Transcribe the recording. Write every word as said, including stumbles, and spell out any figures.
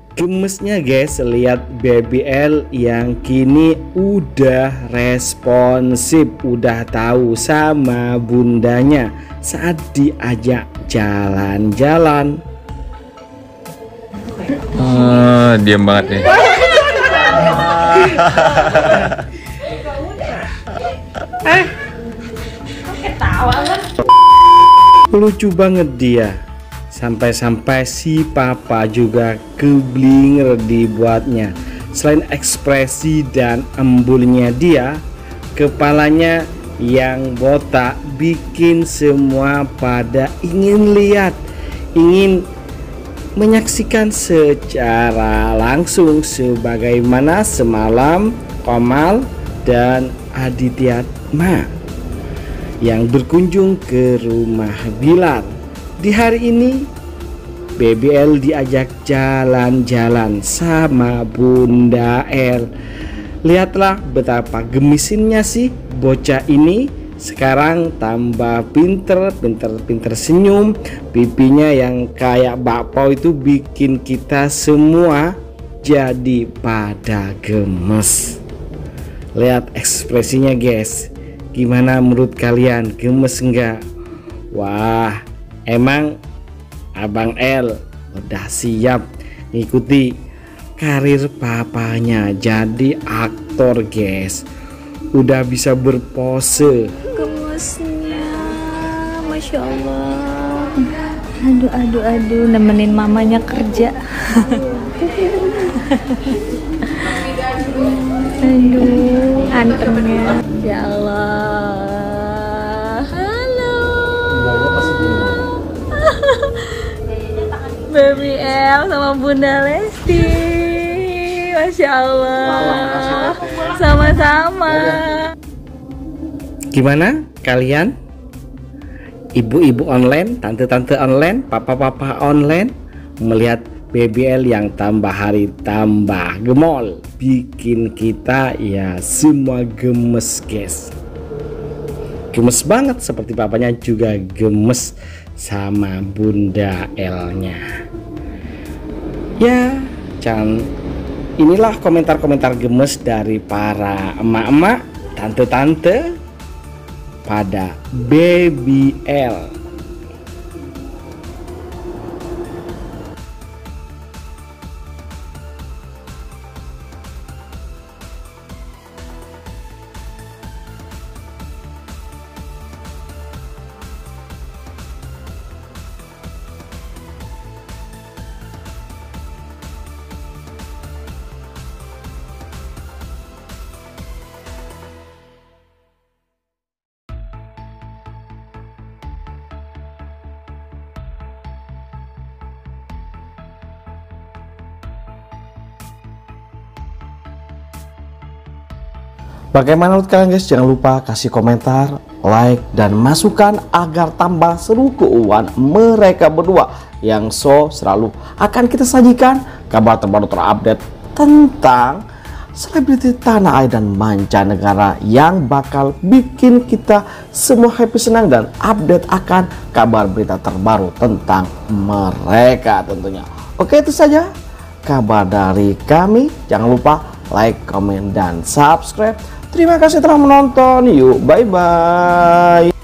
Gemesnya guys, lihat B B L yang kini udah responsif, udah tahu sama bundanya saat diajak jalan-jalan. Ah, diam banget nih. Eh, ketawa kan? Lucu banget dia. Sampai-sampai si papa juga keblinger dibuatnya. Selain ekspresi dan embulnya dia, kepalanya yang botak bikin semua pada ingin lihat, ingin menyaksikan secara langsung sebagaimana semalam Komal dan Aditya Ma yang berkunjung ke rumah Bilar. Di hari ini B B L diajak jalan-jalan sama Bunda L. Lihatlah betapa gemisinnya sih bocah ini. Sekarang tambah pinter, pinter-pinter senyum. Pipinya yang kayak bakpao itu bikin kita semua jadi pada gemes. Lihat ekspresinya guys. Gimana menurut kalian, gemes enggak? Wah, emang Abang L udah siap ngikuti karir papanya jadi aktor guys. Udah bisa berpose. Gemesnya, Masya Allah. Aduh, aduh, aduh, nemenin mamanya kerja. Aduh, antemnya. Ya Allah. Halo. Baby L sama Bunda Lesti. Masya Allah. Sama-sama. Gimana kalian? Ibu-ibu online, tante-tante online, papa-papa online melihat B B L yang tambah hari tambah gemol, bikin kita ya semua gemes guys. Gemes banget, seperti papanya juga gemes sama Bunda L-nya. Ya, jangan. Inilah komentar-komentar gemes dari para emak-emak, tante-tante pada B B L. Bagaimana menurut kalian guys? Jangan lupa kasih komentar, like, dan masukan agar tambah seru keuangan mereka berdua yang so selalu akan kita sajikan kabar terbaru terupdate tentang selebriti tanah air dan mancanegara yang bakal bikin kita semua happy, senang, dan update akan kabar berita terbaru tentang mereka tentunya. Oke, itu saja kabar dari kami. Jangan lupa like, komen, dan subscribe. Terima kasih telah menonton. Yuk, bye-bye.